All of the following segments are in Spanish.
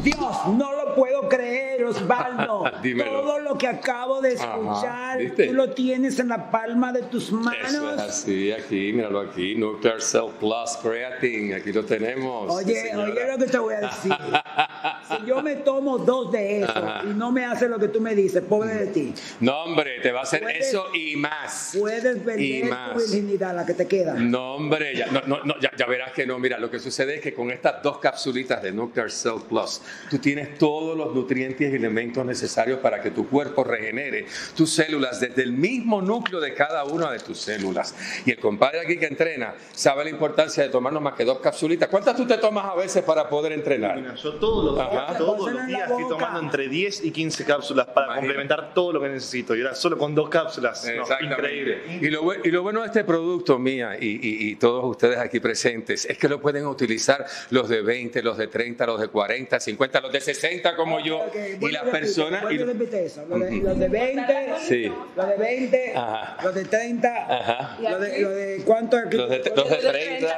Dios, no lo puedo creer, Osvaldo. Dímelo. Todo lo que acabo de escuchar, ¿viste? tú lo tienes en la palma de tus manos. Eso es así, aquí, míralo aquí, Nuclear Cell Plus Creatine, aquí lo tenemos. Oye, oye lo que te voy a decir. Si yo me tomo 2 de eso y no me hace lo que tú me dices, pobre de ti. No, hombre, te va a hacer Puedes- eso y más. Puedes Y perder más. tu virginidad, la que te queda. No, hombre, ya verás que no. Mira, lo que sucede es que con estas 2 capsulitas de Nuclear Cell Plus, tú tienes todos los nutrientes y elementos necesarios para que tu cuerpo regenere tus células desde el mismo núcleo de cada una de tus células. Y el compadre aquí que entrena sabe la importancia de tomarnos más que 2 capsulitas. ¿Cuántas tú te tomas a veces para poder entrenar? Mira, yo todos los Ajá. días estoy tomando entre 10 y 15 cápsulas para Imagínate. complementar todo lo que necesito. Y ahora solo con 2 cápsulas. No, increíble. Y lo bueno de este producto, Mía, y todos ustedes aquí presentes, es que lo pueden utilizar los de 20, los de 30, los de 40, 50, los de 60 como yo. Ok, Y las personas... repite eso. Los de 20, Sí. los de 20, Ajá. los de 30, Ajá. los de ¿cuánto? Los de 30, los de 30,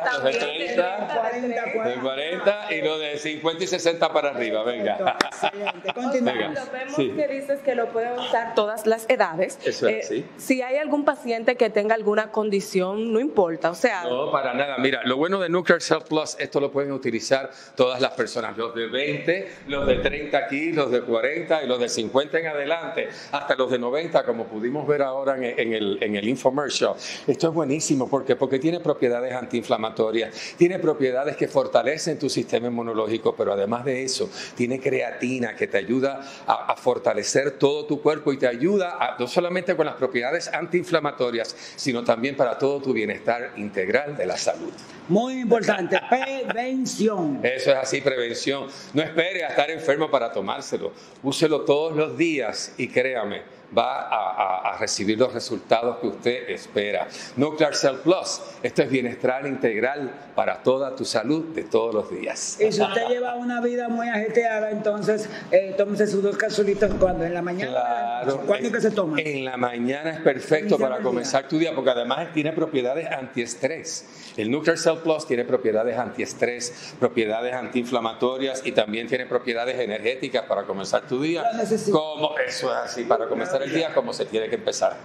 40, de 40 y los de 50 y 60 para arriba, venga. Excelente, continuamos. Venga. Vemos Sí. que dices que lo pueden usar todas las edades. Eso es así. Si hay algún paciente que tenga alguna condición, no importa. O sea, No, para nada. Mira, lo bueno de Nuclear Cell Plus, esto lo pueden utilizar todas las personas, los de 20, los de 30 aquí, los de 40 y los de 50 en adelante, hasta los de 90, como pudimos ver ahora en el infomercial. Esto es buenísimo porque tiene propiedades antiinflamatorias, tiene propiedades que fortalecen tu sistema inmunológico, pero además de eso, tiene creatina que te ayuda a fortalecer todo tu cuerpo y te ayuda no solamente con las propiedades antiinflamatorias, sino también para todo tu bienestar integral de la salud. Muy importante, prevención. Eso es así, prevención. No espere a estar enfermo para tomárselo. Úselo todos los días y créame, va a recibir los resultados que usted espera. Nuclear Cell Plus, esto es bienestar integral para toda tu salud de todos los días. Y si usted lleva una vida muy ajetreada, entonces tómese sus 2 capsulitas cuando en la mañana. Claro. ¿Cuándo que se toma? En la mañana es perfecto Iniciando para el comenzar tu día, porque además tiene propiedades antiestrés. El Nuclear Cell Plus tiene propiedades antiestrés, propiedades antiinflamatorias y también tiene propiedades energéticas para comenzar tu día. Lo necesito. Como eso es así, para comenzar el día como se tiene que empezar.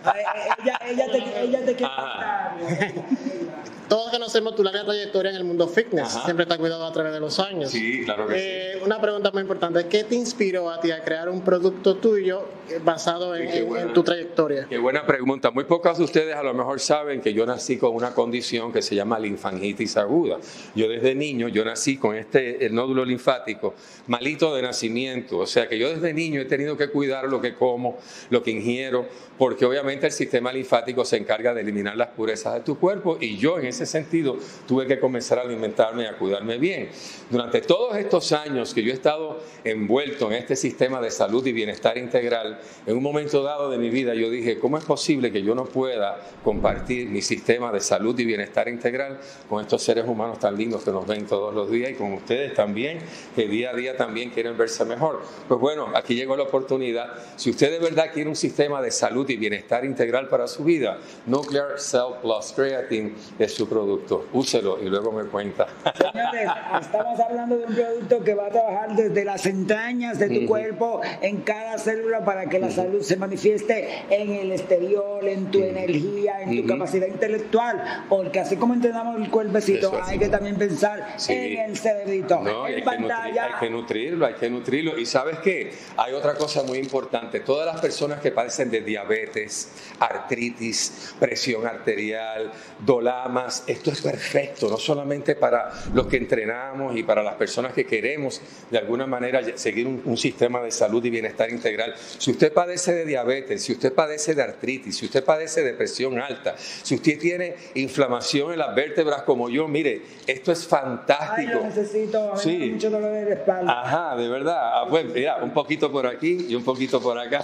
Ella te quiere Ajá. contar. Todos conocemos tu larga trayectoria en el mundo fitness, Ajá. siempre te has cuidado a través de los años. Sí, claro que sí. Una pregunta muy importante, ¿qué te inspiró a ti a crear un producto tuyo basado Sí, qué bueno. en tu trayectoria? Qué buena pregunta. Muy pocos de ustedes a lo mejor saben que yo nací con una condición que se llama linfangitis aguda. Yo desde niño, yo nací con el nódulo linfático malito de nacimiento. O sea que yo desde niño he tenido que cuidar lo que como, lo que ingiero, porque obviamente el sistema linfático se encarga de eliminar las purezas de tu cuerpo y yo en ese sentido tuve que comenzar a alimentarme y a cuidarme bien. Durante todos estos años que yo he estado envuelto en este sistema de salud y bienestar integral, en un momento dado de mi vida yo dije, ¿cómo es posible que yo no pueda compartir mi sistema de salud y bienestar integral con estos seres humanos tan lindos que nos ven todos los días y con ustedes también, que día a día también quieren verse mejor? Pues bueno, aquí llegó la oportunidad. Si usted de verdad quiere un sistema de salud y bienestar integral para su vida, Nuclear Cell Plus Creatine es su producto. Úselo y luego me cuenta. Señores, estamos hablando de un producto que va a trabajar desde las entrañas de tu cuerpo en cada célula para que la salud se manifieste en el exterior, en tu energía, en tu capacidad intelectual, porque así como entrenamos el cuerpecito, Eso así. hay que también pensar Sí. en el cerebrito. No, en hay pantalla. que nutrirlo. Y ¿sabes qué? Hay otra cosa muy importante. Todas las personas que padecen de diabetes, artritis, presión arterial, dolamas, esto es perfecto, no solamente para los que entrenamos y para las personas que queremos de alguna manera seguir un sistema de salud y bienestar integral. Si usted padece de diabetes, si usted padece de artritis, si usted padece de presión alta, si usted tiene inflamación en las vértebras como yo, mire, esto es Ay, fantástico. lo necesito, Sí. me da mucho dolor de espalda. Ajá, de verdad. Ah, pues mira, un poquito por aquí y un poquito por acá.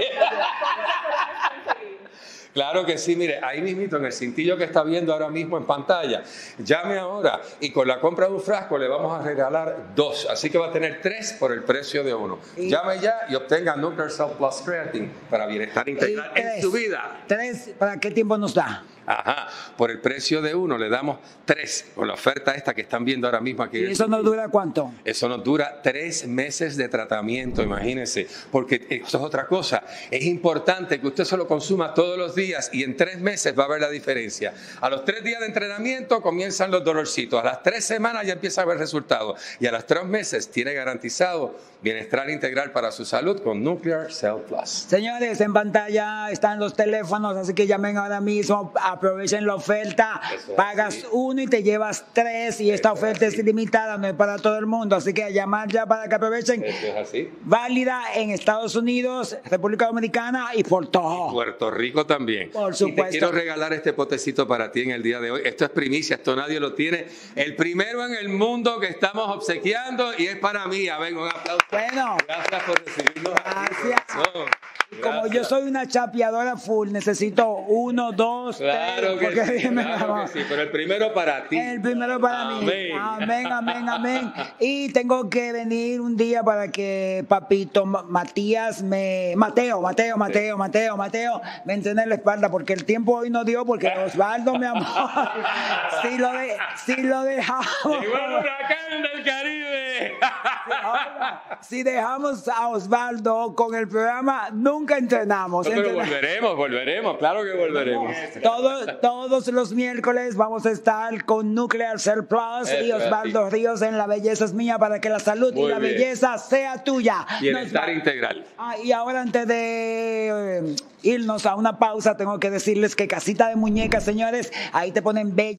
Claro que sí, mire, ahí mismito en el cintillo que está viendo ahora mismo en pantalla, llame ahora y con la compra de un frasco le vamos a regalar 2, así que va a tener 3 por el precio de 1. Llame ya y obtenga Nuclear Cell Plus Creatine para bienestar integral en su vida. 3, ¿para qué tiempo nos da? Ajá, por el precio de uno le damos 3, con la oferta esta que están viendo ahora mismo aquí. ¿Y eso nos dura cuánto? Eso nos dura 3 meses de tratamiento, imagínense, porque esto es otra cosa. Es importante que usted se lo consuma todos los días y en 3 meses va a ver la diferencia. A los 3 días de entrenamiento comienzan los dolorcitos, a las 3 semanas ya empieza a ver resultados y a los 3 meses tiene garantizado bienestar integral para su salud con Nuclear Cell Plus. Señores, en pantalla están los teléfonos, así que llamen ahora mismo, aprovechen la oferta, pagas 1 y te llevas 3 y esta oferta es ilimitada, no es para todo el mundo, así que a llamar ya para que aprovechen. Eso es así. Válida en Estados Unidos, República Dominicana y Puerto Rico también. Por supuesto. Y te quiero regalar este potecito para ti en el día de hoy. Esto es primicia, esto nadie lo tiene. El primero en el mundo que estamos obsequiando y es para mí. Ya vengo, un aplauso. Bueno. Gracias por recibirnos. Gracias. Y como yo soy una chapeadora full, necesito 1, 2, 3. Claro que sí, pero el primero para ti. El primero para mí. Amén, amén, amén. Y tengo que venir un día para que papito Mateo, me entrene la espalda, porque el tiempo hoy no dio, porque Osvaldo, mi amor, si lo dejamos. Llegó el huracán del Caribe. Si dejamos a Osvaldo con el programa, nunca entrenamos. No, pero volveremos, claro que volveremos. Todos los miércoles vamos a estar con Nuclear Cell Plus y Osvaldo Ríos en La Belleza es Mía, para que la salud y la belleza sea tuya. Bienestar integral. Y ahora, antes de irnos a una pausa, tengo que decirles que Casita de Muñecas, señores, ahí te ponen bella.